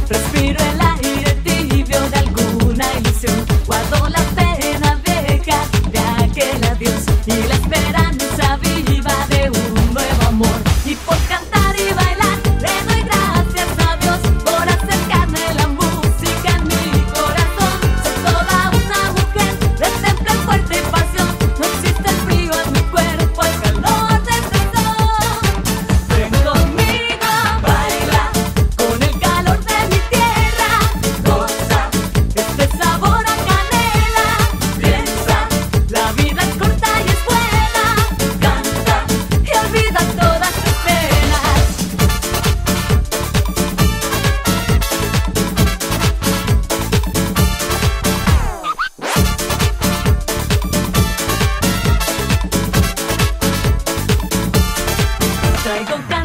Respiro el aire tibio de alguna ilusión. Guardo la pena vieja de aquel adiós y la esperanza viva de un nuevo amor. Y por cantar y bailar le doy gracias a Dios por acercarme la música en mi corazón. Soy toda una mujer de temple fuerte y pasión. No existe el frío en mi cuerpo, el calor del sol. Ven conmigo a bailar con el calor de mi tierra. Goza este sabor a canela. Piensa, la vida es corta y es buena. Canta y olvida todas tus penas. Traigo